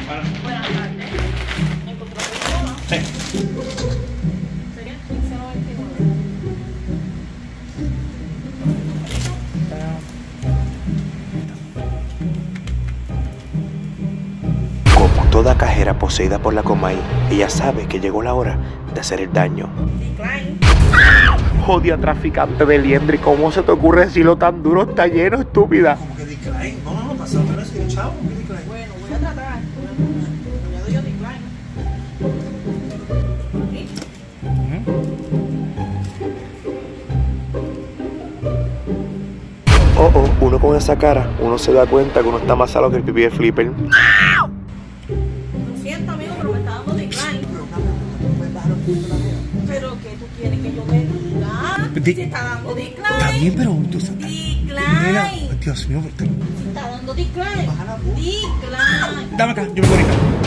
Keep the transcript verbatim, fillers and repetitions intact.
Buenas tardes. ¿Encontró el teléfono? Sí. Sería quince noventa y nueve. Como toda cajera poseída por la Comay, ella sabe que llegó la hora de hacer el daño. Decline. Jodia traficante de liendre, ¿cómo se te ocurre decirlo tan duro? Está lleno, estúpida. ¿Cómo que decline? No, no, no, pasa nada, es un chavo. ¿Cómo que decline? Bueno, voy a tratar. Ya doy yo decline. ¿Sí? Oh, oh, uno con esa cara, uno se da cuenta que uno está más salo que el pipí de Flipper. Lo siento, amigo, pero me está dando decline. Pero que tú quieres que yo me diga. Di- Se está dando decline. Está bien, pero tú sabes. Decline. Dios mío, pero te... Se está dando decline. Decline. Dame acá, yo me voy ahorita.